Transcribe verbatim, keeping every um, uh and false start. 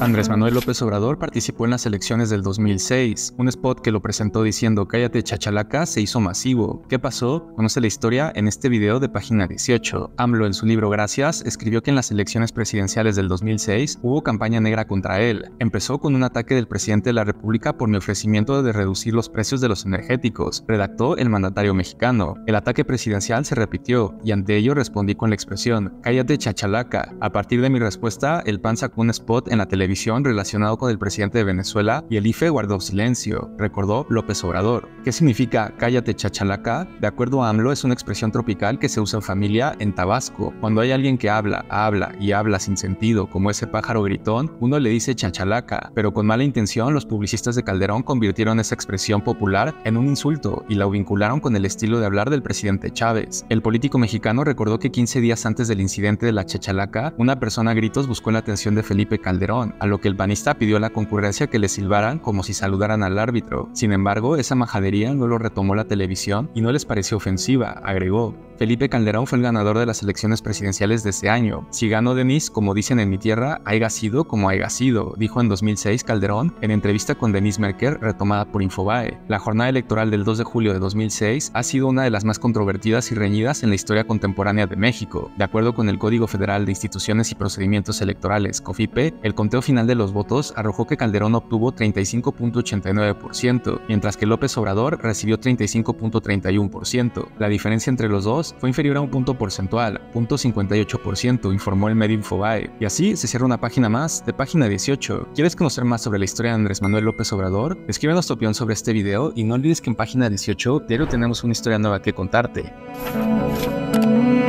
Andrés Manuel López Obrador participó en las elecciones del dos mil seis. Un spot que lo presentó diciendo "Cállate chachalaca" se hizo masivo. ¿Qué pasó? Conoce la historia en este video de página dieciocho. AMLO, en su libro Gracias, escribió que en las elecciones presidenciales del dos mil seis hubo campaña negra contra él. Empezó con un ataque del presidente de la República por mi ofrecimiento de reducir los precios de los energéticos, redactó el mandatario mexicano. El ataque presidencial se repitió y ante ello respondí con la expresión "Cállate chachalaca". A partir de mi respuesta, el P A N sacó un spot en la televisión relacionado con el presidente de Venezuela y el I F E guardó silencio, recordó López Obrador. ¿Qué significa cállate chachalaca? De acuerdo a AMLO, es una expresión tropical que se usa en familia en Tabasco. Cuando hay alguien que habla, habla y habla sin sentido, como ese pájaro gritón, uno le dice chachalaca, pero con mala intención los publicistas de Calderón convirtieron esa expresión popular en un insulto y la vincularon con el estilo de hablar del presidente Chávez. El político mexicano recordó que quince días antes del incidente de la chachalaca, una persona a gritos buscó la atención de Felipe Calderón, a lo que el panista pidió a la concurrencia que le silbaran como si saludaran al árbitro. Sin embargo, esa majadería no lo retomó la televisión y no les pareció ofensiva, agregó. Felipe Calderón fue el ganador de las elecciones presidenciales de ese año. Si ganó Denise, como dicen en mi tierra, haiga sido como haiga sido, dijo en dos mil seis Calderón en entrevista con Denise Merker retomada por Infobae. La jornada electoral del dos de julio de dos mil seis ha sido una de las más controvertidas y reñidas en la historia contemporánea de México. De acuerdo con el Código Federal de Instituciones y Procedimientos Electorales, COFIPE, el conteo final de los votos arrojó que Calderón obtuvo treinta y cinco punto ochenta y nueve por ciento, mientras que López Obrador recibió treinta y cinco punto treinta y uno por ciento. La diferencia entre los dos fue inferior a un punto porcentual, cero punto cincuenta y ocho por ciento, informó el medio Infobae. Y así se cierra una página más de página dieciocho. ¿Quieres conocer más sobre la historia de Andrés Manuel López Obrador? Escríbenos tu opinión sobre este video y no olvides que en página dieciocho diario tenemos una historia nueva que contarte.